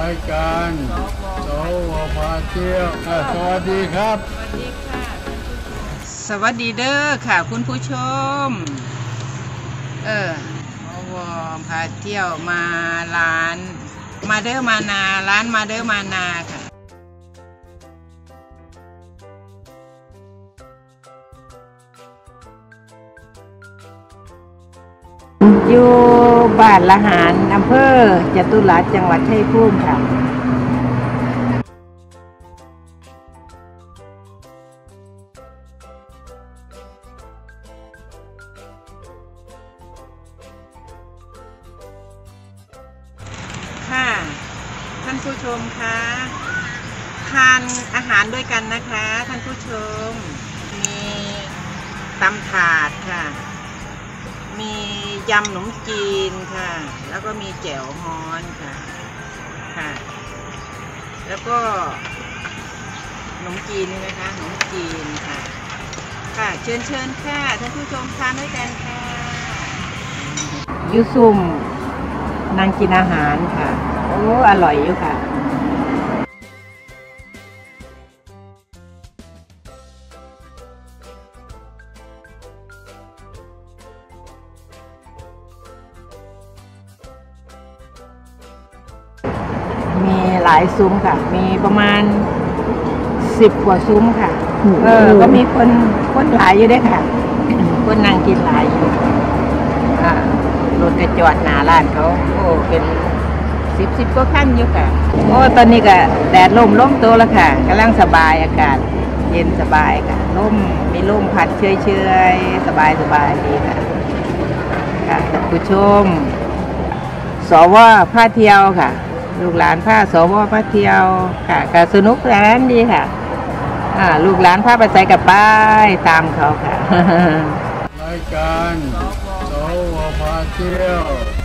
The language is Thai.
รายการสวพาเที่ยวสวัสดีครับสวัสดีค่ะสวัสดีเด้อค่ะคุณผู้ชมสวพาเที่ยวมาร้านมาเด้อมานาร้านมาเด้อมานาค่ะอยู่บ้านละหารอำเภอจตุรัสจังหวัดชัยภูมิค่ะค่ะท่านผู้ชมคะทานอาหารด้วยกันนะคะท่านผู้ชมมีตำถาดค่ะมียำขนมจีนค่ะแล้วก็มีแจ่วฮ้อนค่ะแล้วก็ขนมจีนนี่นะคะขนมจีนค่ะเชิญค่ะท่านผู้ชมทานด้วยกันค่ะยูซุ่มนั่งกินอาหารค่ะโอ้อร่อยอยู่ค่ะมีหลายซุ้มค่ะมีประมาณ10 กว่าซุ้มค่ะก็มีคนหลายอยู่ด้วยค่ะคนนั่งกินหลายอยู่รถกระจอดหน้าร้านเขาโอ้เป็นสิบกว่าคันอยู่ค่ะโอ้ตอนนี้ก็แดดล่มโตแล้วค่ะกำลังสบายอากาศเย็นสบายค่ะมีลมพัดเฉยๆสบายดีค่ะท่านผู้ชมสวพาเที่ยวค่ะลูกหลานพาสวพาเที่ยวค่ะก็สนุกแสนดีค่ะลูกหลานพาไปใส่กับป้ายตามเขาค่ะรายการสวพาเที่ยว